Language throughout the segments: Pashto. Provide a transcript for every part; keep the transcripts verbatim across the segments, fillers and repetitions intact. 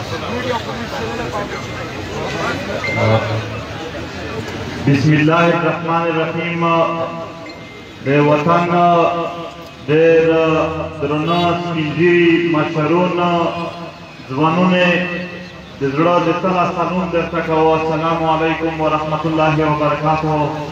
बिस्मिल्लाहिर्रहमानिर्रहीम। दे वतन देर درنه سپینږیري مشرونه ځوانونه د زړه د تله سلام درته کوو. السلام علیکم ورحمت الله وبرکاته.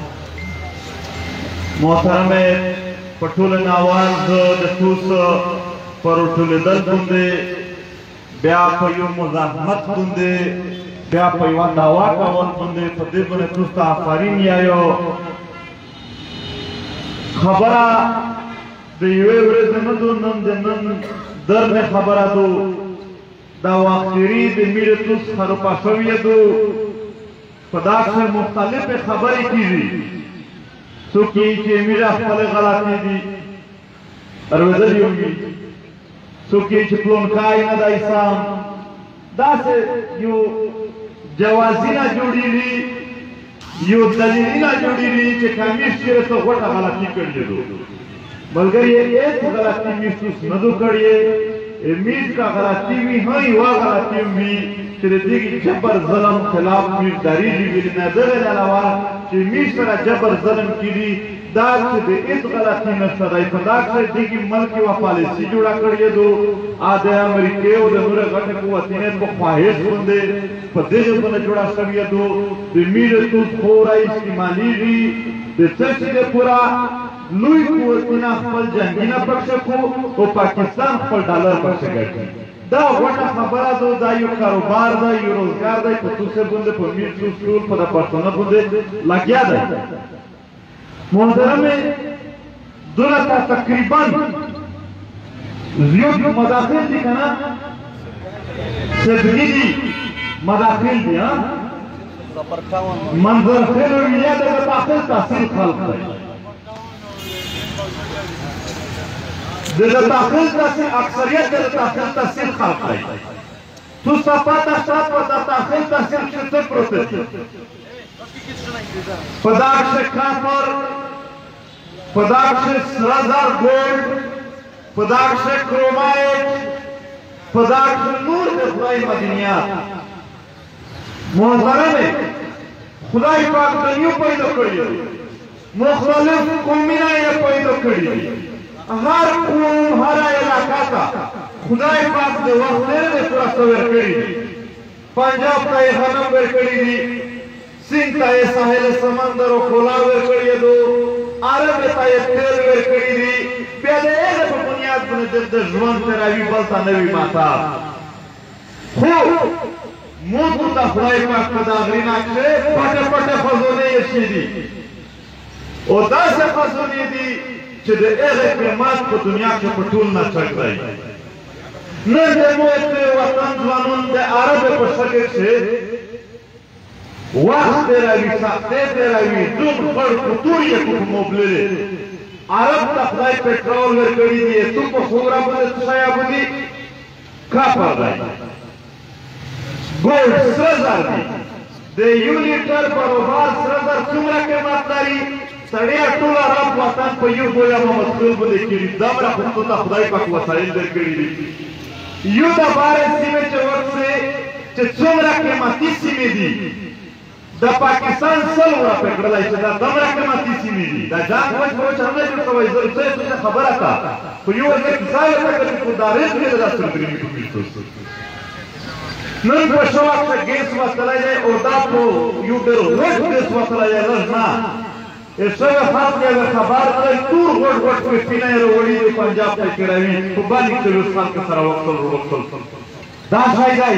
محترمې په ټوله ناول زه د توس پر ټولېدل باندې بیا په یو مزاحمت باندې بیا په یوه دعوا کول باندې په دې باندې توس ته آفرین یایو. خبره د یوې ورځې نه دو، نن د نن درنې خبره دو. دا واخري د میرې توس خروپا شوې دو. په دا کښې مختلفې خبرې کېږي. څوک یې چې میره خپلې غلطې دي اورېدلې وي، څوک یې چې پلونکی نه دی سم. داسې یو جوازونه جوړېږي، یو دلیلونه جوړېږي چې کمیش چېرې څه غوټه غلطي کړې دو. ملګری هېڅ غلطي میش توس نه دو کړې. میش کا غلطي وي هم یوه غلطي وي چې د دې جبر ظلم خلاف میش درېږي. ویلې نه دغه علاوه چې میش سره جبر ظلم کېږي دا چې د هېڅ غلطي نشته دی. په دا کښې دغې ملک یوه پالیسي جوړه کړې دو. ا د امریکې او د نورې غټې قوتینې په خواهش باندې په دغې باندې جوړه شوې دو. د میرې توس خوره استعمالېږي د څه چې د پوره لوی قوتونه خپل جنګونه پکښې کو او پاکستان خپل ډالر پکښې ګټي. دا غوټه خبره ده، دا یو کاروبار ده، یو روزګار دی. په توسې باندې په میر توس ټول په د پښتانه باندې لګیا دی. محترمې دولته تقریبا زیات مداخل دي که نه؟ صدقي دي مداخل دي. منظر خیل ویلیا د داخل تحصیل خلق دی. د داخل تحصیل اکثریت د داخل تحصیل خلق دی. تو صفاته شات په داخل تحصیل کښې څه پروت دي؟ په دا کښې کافر، په دا کښې سره زر ګولډ، په دا کښې کرومایټ، په دا کښې نور د خدای معدنیات. محترمې خدای پاک دنیا پیدا کړي دي، مختلف قومونه یې پیدا کړي دي. هر قوم هر علاقه ته خدای پاک د وخت ډېر د پوره څه ورکړي دي. پنجاب ته یې غنم ورکړي دي، سیند ته یې ساحل سمندر او ښکلا ورکړې دو، عرب ته یې تیل ورکړي دي. بیا د هغې په بنیاد باندې د ژوند تېروي بل ته نه وي ماته. خو موږ ته خدای پاک په دا غرینه کښې پټې پټې خزانې ایښې دي او داسې خزانې دي چې د هغې قیمت په دنیا کښې په ټول نه چک دی. نن زموږ د وطن ځوانان د عربې په شکل کښې وخت تېروي، سختۍ تېروي، دوم خړ کتور یې په موبللې. عرب ته خدای پټرول ورکړي دي، تو په خوره باندې څه شی باندې کاپر دی، ګولډ سره زر دي. د یو لیټر برابر سره زر څومره قیمت لري؟ سړی ټول عرب وطن په یو بویه ممثل باندې کړي. دومره خو ته خدای پاک وسایل درکړي دي. یو د بارې سیمې چې ورسې چې څومره قیمتي سیمې دي د پاکستان سل ورته کړلی چې دا دومره قیمتي سیمې دي. دا جان وچ په وچ هم نه جوړ کوی. زه څه خبره کا په یو ځای کې ځای ورته کړي خو دا ریت مې دا سره درېږي په میرتوس. نن په شوق ته ګیس وتلی دی او دا په یو ډېر غټ ګیس وتلی دی. لږ نه شوی خلق یې خبر دی، تور غټ غټ پوسټینه یې راوړي دي پنجاب ته کړوي. په بالي چلوس خلکو سره وکتل وکتل دا شی دی.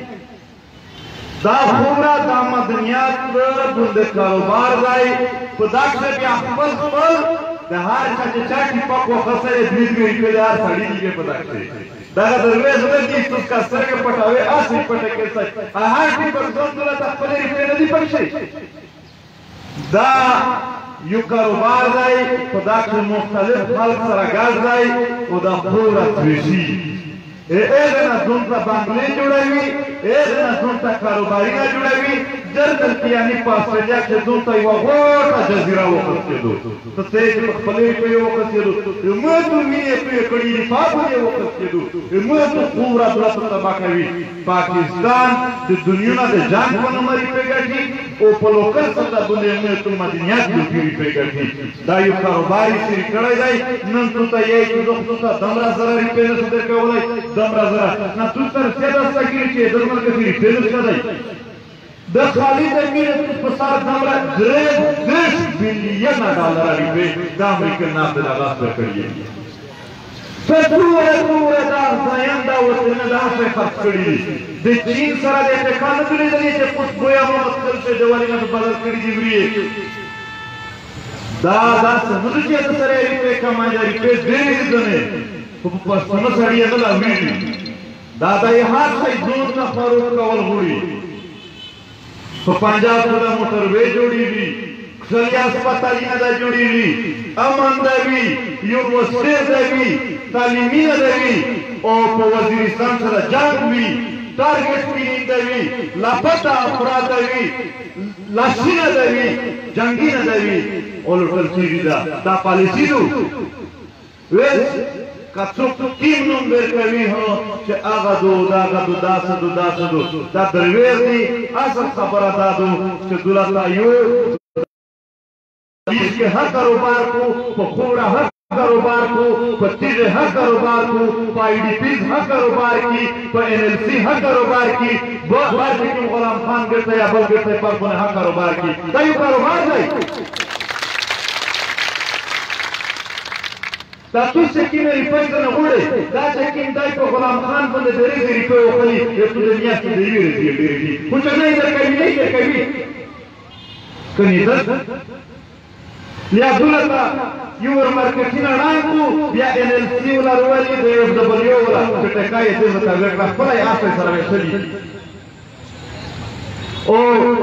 دا خوره دا مدنیات باندې کاروبار دی. په دا کښې بیا خپل خپل د هر چا چې چا ټیپک وخڅه یې دوې دوې روپۍ د هر سړي دي. په دا کښې دغه درویش نه دي توس کا سترګې پټوې هسې پټه کړی. هر ټیپک ځان ته ته خپلې روپۍ نه دي پکښې. دا یو کاروبار دی. په دا کښې مختلف خلک سره ګډ دی او دا خوره ترېشي. اېدنه ځونته بنګلې جوړوي اېدنه ځونته کاروبارونه جوړوي در دلته یعنې په اسټرالیا کې ځونته یوه غوټه جزیره وقصېدو ته څه یې چې په خپلې پې وقصېدو موږ مینې پې کړي دي په پې وقصېدو موږ خوره دولته تباه کوي پاکستان د دنیا نه د جنګ په نومرې پې ګټي او په لوکل سطح باندې موږ ټول مدنیات جوړ پې ګټي دا یو کاروبار یې شروع کړی دی نن تو ته یې چې زه خو ته دومره زره روپۍ نه شو درکولی دومره زره نه تو سره سیده ستا کړي چې در ملکه کې روپۍ نشته دی د خالد امیر په سر دومره درې دېرش بلیونه ډالره روپۍ د امریکا نام د لغاس ورکړي په دوره دوره دا ځایان دا وطنونه دا څه خرڅ کړي دي د چین سره د اتحاد نه دي لیدلي چې خوشبویه محمد خلص دیوالي نه بدل کړي دي وریې دا داسې نه ده چې د سره روپۍ کمایي دا روپۍ ډېرې دي ځنې خو په پښتانه سړي یې نه لاوېږي دا د هر شی ځون نه فروغ کول غواړي په پنجاب کې د موټروې جوړېږي ښکلي هسپتالونه دا جوړېږي امن ده وي یونیورسټۍ ده وي تعلیمونه ده وي او په وزیرستان سره جنګ وي ټارګېټ کلینینګ ده وي لاپته افراد ده وي لاشونه ده وي جنګونه ده وي او لوټل کېږي دا دا پالیسي ده ویل که څوک ټیم نوم ورکوي هو چې هغه دو دغه دو داسې دو داسې دو دا دروېر دي اصل خبره دا ده چې دولت یو کې هر کاروبار کو په خوړه هر کاروبار کو په تیږه هر کاروبار کو په آی ډي پیز هر کاروبار کی په ان ایل سی هر کاروبار کی بعد کې غلام خان ګرځي یا بل ګرځي په خپل هر کاروبار کی دا یو کاروبار دی دا څو سکینه روپۍ ته نه غواړي دا سکین دی په غلام خان باندې ډېرې ډېرې روپۍ وخلي یو څو د میاشتې د یوې ورځې ډېرې دي خو چې نه یې درکوي نه یې درکوي که نیزه بیا دولته یو ور مارکېټونه ړنګ کړو بیا ان ایل سی ولا رولي د ایف ډبلیو ولا چې ټکا یې دې مطابق کړه خپله یې آسۍ سره ویشلي او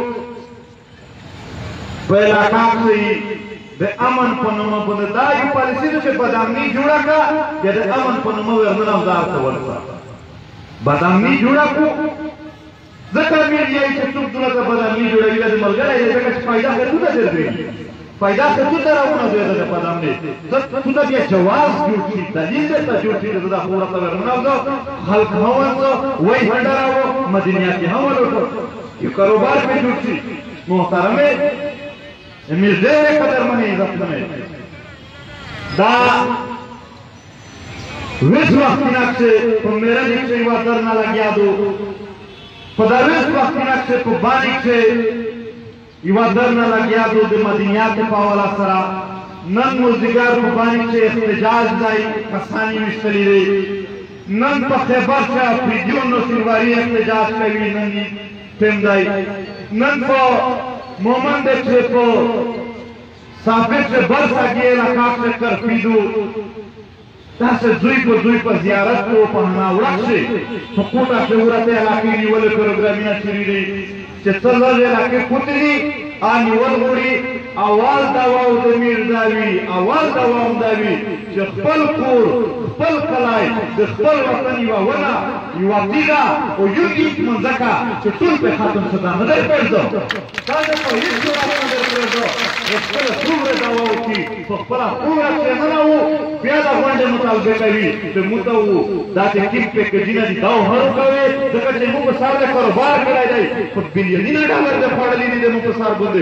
په علاقه کښې د امن په نومه باندې دا یو پالیسي ده چې بدامني جوړه کړه یا د امن په نومه ورننه اوزار ته ورکړه بدامني جوړه کړو ځکه امیر یایي چې څوک دولته بدامني جوړوي دا د ملګری دی ځکه چې فایده خو تو ته درځي فایده خو تو ته راونه دوی د بدامني تو ته بیا جواز جوړ شي دلیل درته جوړ شي د دا خو ورته ورننه اوزو خلک هم ورځو وایي هنډراوو مدنیات یې هم ولوټو یو کاروبار پې جوړ شي محترمې امیر ډېرې قدرمنې عزتمنې دا ویس وختونه کښې په میرج کښې یوه درنه لګیا دو په دا ویس وختونه کښې په باني کښې یوه درنه لګیا دو د مدنیاتو په حواله سره نن مازدیګر په باني کښې احتجاج دی کسان یې ویشتلي دي نن په خیبر کښې افریدیون نصیرواري احتجاج کوي نن یې ټیم دی نن په مومن دے چھے کو صافر سے برس آگی علاقہ سے کرفیدو تا سے زوی کو زوی پر زیارت کو پہنا وڑک سے حقوقہ سے ورت علاقی نیولے پروگرامینا چری رہی چھے صلح علاقے کتنی آنی ولغوڑی اول دواو دمیر داوی اول دواو داوی چھے خپل کور خپل کلائی خپل وطن یوا ونا یوا تیگا او یو ایک منزکا چھے طول پہ خاتم صدا ندر پردو تازه په هیڅ جواب نه درکړو خپله څومره دواو کي په خپله پوره پرېمنه وو بیا د غونډې مطالبه کوي چې موږ ته وو دا چې کوم پیکیجونه دي دا هر کوي ځکه چې موږ په سر د کاروبار کړی دی په بلیونونه ډالر د خوړلي دي موږ په سر باندې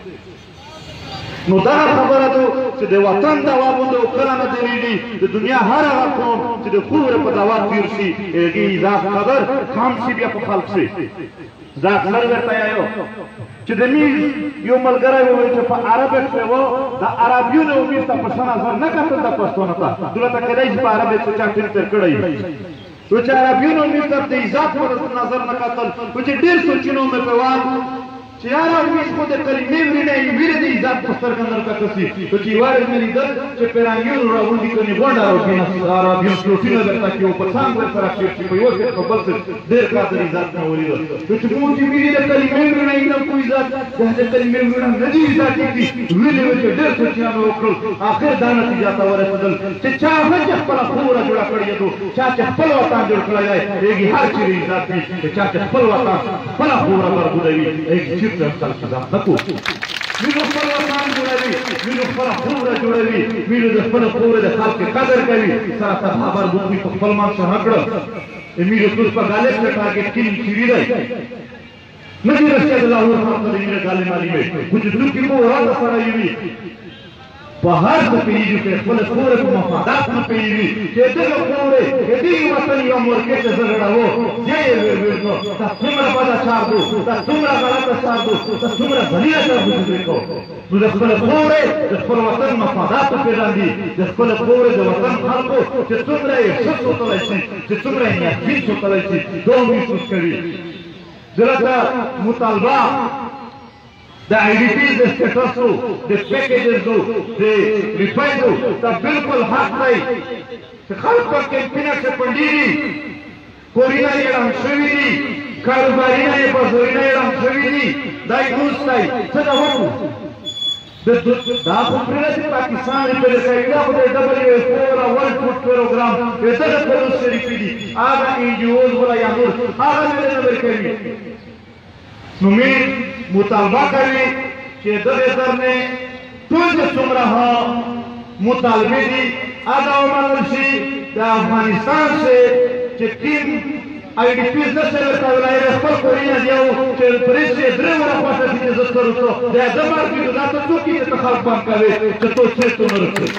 نو دا خبره ده چې د وطن دوا باندې کله نه درېږي د دنیا هر هغه قوم چې د خوره په دوا تیر شي هغې دا خبر خام شي بیا په خلق شي زه اکثر درته یایو چې د میر یو ملګری وویل چې په عربه کښې و د عربیونو امیر ته په ښه نظر نه کتل د پښتنو ته دلته کېدی چې په عربه څه چا ټینټر کړی و چې عربیونو امیر ته د عزت په نظر نه کتل و چې ډېر سوچونه مې پیوال چې یاره میز خو د کلمې ورینه یې ویره د عزت په سترګه نرکه کسي نو چې وارد مې لیدل چې پیرانګیو راغونډي کني غونډه راوکېنه سلوټونه درته کې په څنګ ورسره کېږي چې په یو ځای په بل څه ډېر کار د عزت نه ولیدل نو چې کوم چې ویلي د کلمې ورینه یې نه کوم عزت د کلمې ورینه نه دي عزت دي ویلي و چې ډېر څه وکړل آخر دا نتیجه ته ورسېدل چې چا هم چې خپله خوره جوړه کړې ده چا چې خپل وطن جوړ کړی دی هغې هر چیرې عزت وي چې چا چې خپل وطن خپله خوره بربودوي هغې چېرته هم خلک عزت نه کوو مینو خپل وطن جوړوي مینو خپله خوره جوړوي مینو د خپله خوره د خلک قدر کوي سره سبا بربود وي په خپل منځ ښه کړه مینو توس په غالب کې ټارګېټ کړي چیرې دی نه دې رسېد لاهور ښار ته د مینه ګالې معلومې خو چې څوک یې په وراده سړی وي په هر څه پوهېږي چې خپله خوره په مفادات نه پوهېږي چې دغه خورې د دې وطن یوه مورکۍ ته زه غړوو بیا یې ویل نو دا څومره بده چار دو دا څومره غلطه چار دو دا څومره ذلیله چار دو فکر کوو نو د خپله خورې د خپل وطن مفادات وپېژندي د خپله خورې د وطن خلکو چې څومره یې ښه سوتلی شي چې څومره یې نیتبین سوتلی شي دا محسوس کوي دلته مطالبه د آی ډي پیز د سټیټسو د پیکیجزو د ریفایندو دا بالکل حق دی چې خلک په کمپینه کې پنډېږي کورونه یې ړنګ شوي دي کاروبارونه یې بازارونه یې ړنګ شوي دي دا یې اوس دی څه ده وکړو دا خو پرېږده چې پاکستان ریپېر کوي دا خو د ډبلیو ایف او را ورلډ فوډ پروګرام دغه پروس شریفي دي هغه این جي اوز ولا یا نور هغه مې نه ورکوي نو مې مطالبه کوي چې دغې درنې ټول چې څومره مطالبې دي هغه ومنل شي د افغانستان سے چې کوم آی ډي پیز نه شي ورته ویلی خپل کورونه دي او چې پرېږ یې درې وره خوښه شي چې زه څه رسو د ده مارکېټ دا ته څوک یې چې ته خلک بند کوې چې تو چېرته نه رسوې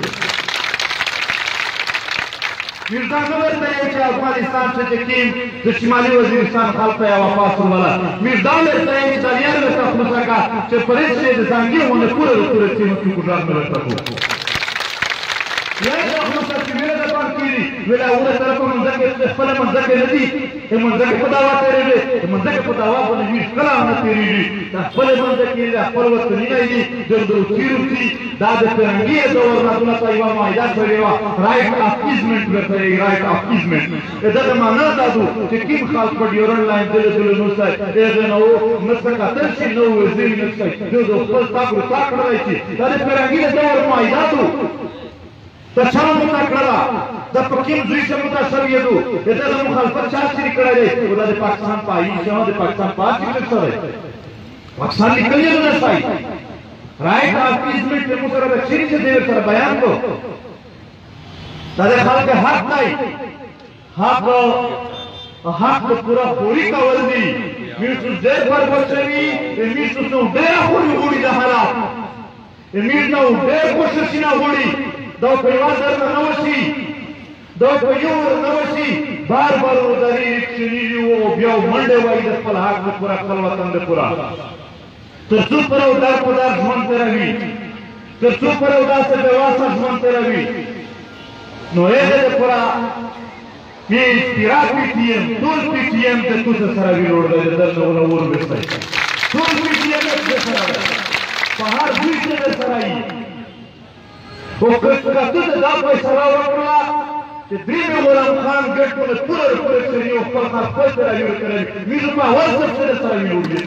میرزا نه ورته یو چې افغانستان څه چې کوم د شمالي وزیرستان خلکو یې واپس ولله میرزا ورته یو چې دلیان ورته خلاصه کړه چې پرېږ شي د زانګې ونه پوره د پوره سیمه کې ګزار نه ورته کړو یا یې خلاصه چې ویره د بند کېږي ویله اوله طرفه منځکې خپله منځکې نه دي منځکې په دعوا تېرېږي منځکې په دعوا باندې ویش کله هم نه تېرېږي دا خپلې منځکې دي دا خپل وطنونه دي جنګروتیرو دي دا د فرهنګي دولتونو ته یوه معاهده کړې وه رایټ اف ایزمنټ ورته وایي رایټ اف ایزمنټ د دغه معنا دا ده چې کوم خلک په ډیورنډ لاین تللی تللی نستی هغې نه نه څه کتل شي نه وزري نستی دوی د خپل تاک رتا کړلی شي دا د فرهنګي د دور معاهده ده د چا متا کړله د په کوم ځای څخه متاثر یېدو د دغه مخالفت چا شریک کړی دی خو دا د پاکستان په آیین کې د پاکستان په آیین کې څه دی پاکستان لیکلي یې نه ستایي رایټ اف ایزمنټ یې موږ سره د چیرې چې دی ورسره بیان کړو دا د خلک حق دی حق حق د پوره خوري کول دي میرسوس ډېر برباد شوي میرسوس نو ډېره خوري غوړي د حالات میرز نه ډېر کوشش نه غوړي دا په یوه در نه نه وشي دا په یو نه وشي بار بار ودرې رکشنېږي او بیا منډې وایي د خپل حق د پوره خپل وطن د پوره تر څو پورې او دار په دار ژوند تېروي تر څو پورې او داسې بېواسه ژوند تېروي نو هغې د پوره مې اختراع پي ټي ایم ټول پي ټي ایم د تو سره ویلوړ دی د در نه ونه وربېستی ټول پي ټي ایم د سره دی په هر بوی کې د سره یي خو که ته دا فیصله وکړه چې درې مې غلام خان ګډ ټوله پوره پوره کړي او خپل خر خپل ته راویړ کړی میزو په اول ځل سره سره ویلوړ دی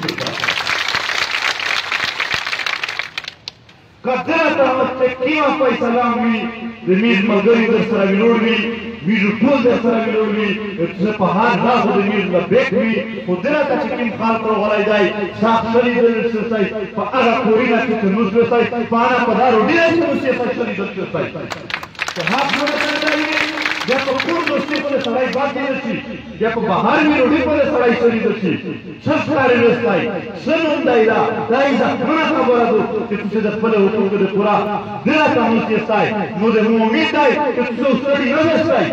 که دلته مستقیمه فیصله وي د میز ملګري در سره ویلوړ وي میزو ټول در سره ویلوړ وي زه په هر دا خو د میز نه بیک وي خو دلته چې کوم خلک راغلی دی ساخت شلیدل شوی په هغه کورونه کې چې نوس وستی په هغه په دا روډینه چې نوس یې شلیدل شوی که حق ونه کوي بیا په کور دوستي باندې سړی باد نه شي بیا په بهر وي روډۍ باندې سړی شلیدل شي څه ښکاري نستی څه نوم دی دا دا عزتمنه خبره ده چې تاسې د خپلو حقوقو د پوره دله تموس یستی نو د مو امید دی چې تاسې اوس ستړي نه یستی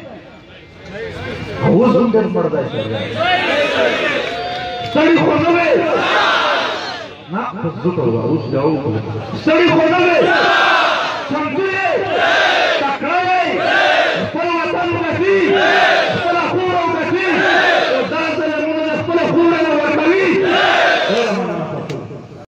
اوس هم ډېر مړ دی ستړي خو نه وې نه زه ته اوس بیا وکړو ستړي خو نه وې